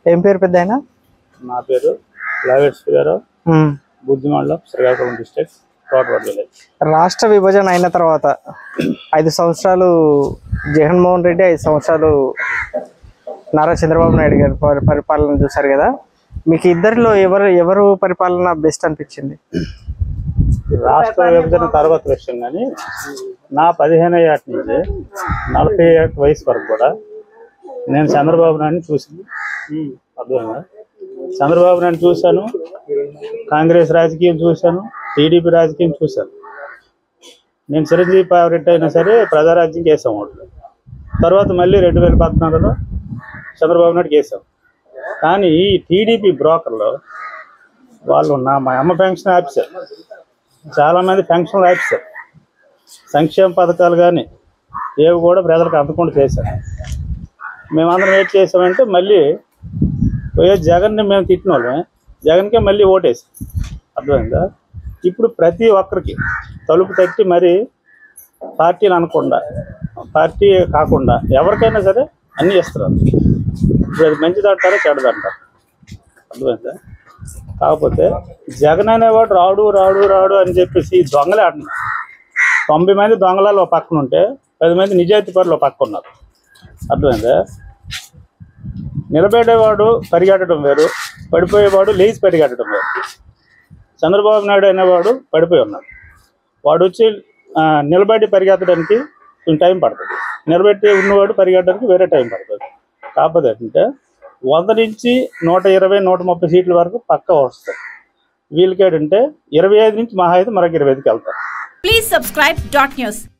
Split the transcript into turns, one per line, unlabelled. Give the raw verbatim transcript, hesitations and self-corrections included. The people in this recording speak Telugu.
ఏం పేరు పెద్దాయన?
నా పేరు లావేట్స్ గారు, బుద్ధిమండలం, శ్రీకాకుళం డిస్ట్రిక్ట్, తోటవాడ విలేజ్.
రాష్ట్ర విభజన అయిన తర్వాత ఐదు సంవత్సరాలు జగన్మోహన్ రెడ్డి, ఐదు సంవత్సరాలు నారా చంద్రబాబు నాయుడు గారు పరిపాలన చూసారు కదా. మీకు ఇద్దరిలో ఎవరు ఎవరు పరిపాలన బెస్ట్ అనిపించింది?
రాష్ట్ర విభజన తర్వాత విషయం కానీ నా పదిహేను ఏట నుంచి నలభై ఏట వయసు వరకు కూడా నేను చంద్రబాబు నాయుడిని చూసాను. అర్థమైందా? చంద్రబాబు నాయుడు చూశాను, కాంగ్రెస్ రాజకీయం చూశాను, టీడీపీ రాజకీయం చూశాను. నేను చిరంజీవి ఫేవరెట్ అయినా సరే ప్రజారాజ్యం వేసాం ఓట్లు. తర్వాత మళ్ళీ రెండు వేల పద్నాలుగులో చంద్రబాబు నాయుడుకి వేసాం. కానీ ఈ టీడీపీ బ్రోకర్లో వాళ్ళు నా మా అమ్మ పెన్షన్ ఆఫీసర్, చాలామంది పెన్షన్లు ఆఫీసర్, సంక్షేమ పథకాలు కానీ ఏవి కూడా ప్రజలకు అందకుండా చేశారు. మేమందరం ఏం చేసామంటే మళ్ళీ పోయే జగన్ని మేము తిట్టిన వాళ్ళమే జగన్కే మళ్ళీ ఓటేసాం. అర్థమైందా? ఇప్పుడు ప్రతి ఒక్కరికి తలుపు తట్టి మరి పార్టీలు అనకుండా, పార్టీ కాకుండా ఎవరికైనా సరే అన్నీ ఇస్తారు. ఇప్పుడు అది మంచిది అంటారా చెడ్డది అంటారు. అర్థమైందా? కాకపోతే జగన్ అనేవాడు రాడు రాడు రాడు అని చెప్పేసి దొంగలే అంటున్నారు. తొంభై మంది దొంగలలో పక్కన ఉంటే పది మంది నిజాయితీ పరులు పక్క ఉన్నారు. అర్థమైందా? నిలబెట్టేవాడు పరిగెట్టడం వేరు, పడిపోయేవాడు లేచి పరిగెట్టడం వేరు. చంద్రబాబు నాయుడు అనేవాడు పడిపోయి ఉన్నాడు. వాడు వచ్చి నిలబడి పరిగెత్తడానికి కొంచెం టైం పడుతుంది, నిలబెట్టి ఉన్నవాడు పరిగెట్టడానికి వేరే టైం పడుతుంది. కాకపోతే అంటే వంద నుంచి నూట ఇరవై నూట ముప్పై సీట్ల వరకు పక్కా వస్తాయి. వీళ్ళకేటంటే ఇరవై ఐదు నుంచి మహా అయితే మరొక ఇరవై ఐదుకి వెళ్తారు.
Please subscribe dot news.